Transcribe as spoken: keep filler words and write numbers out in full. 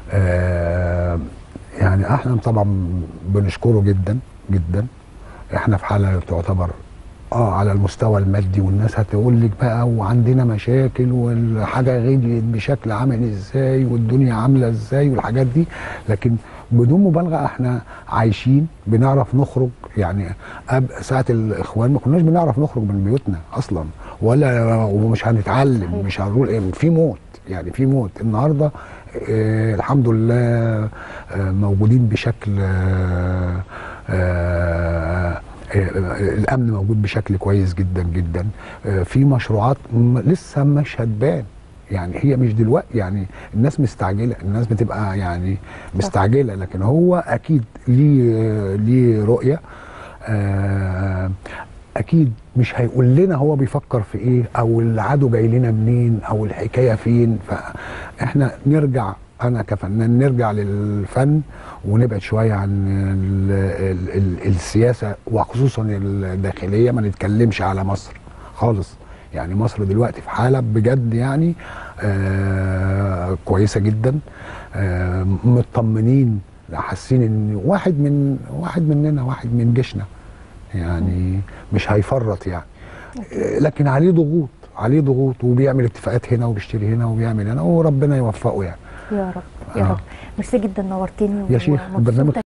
آه يعني احنا طبعا بنشكره جدا جدا. احنا في حاله تعتبر اه على المستوى المادي، والناس هتقول لك بقى وعندنا مشاكل والحاجه غليت بشكل عامل ازاي والدنيا عامله ازاي والحاجات دي، لكن بدون مبالغه احنا عايشين بنعرف نخرج. يعني أب- ساعه الاخوان ما كناش بنعرف نخرج من بيوتنا اصلا، ولا ومش هنتعلم، صحيح. مش هنقول ايه في موت. يعني في موت النهارده. آه الحمد لله. آه موجودين بشكل آه آه الامن موجود بشكل كويس جدا جدا. في مشروعات م- لسه مش هتبان. يعني هي مش دلوقتي، يعني الناس مستعجله، الناس بتبقى يعني صح. مستعجله، لكن هو اكيد ليه ليه رؤيه. آه، اكيد مش هيقول لنا هو بيفكر في ايه او العدو جاي لنا منين او الحكايه فين. فاحنا نرجع، انا كفنان نرجع للفن ونبعد شويه عن ال ال ال السياسه وخصوصا الداخليه. ما نتكلمش على مصر خالص. يعني مصر دلوقتي في حاله بجد يعني آه كويسه جدا. آه مطمنين، حاسين ان واحد من واحد مننا، واحد من جيشنا مم. يعني مش هيفرط يعني. اكيد. لكن عليه ضغوط، عليه ضغوط وبيعمل اتفاقات هنا وبيشتري هنا وبيعمل هنا وربنا يوفقه يعني. يا رب. يا اه رب. ميرسي جدا، نورتني يا شيخ البرنامج ومبسوطه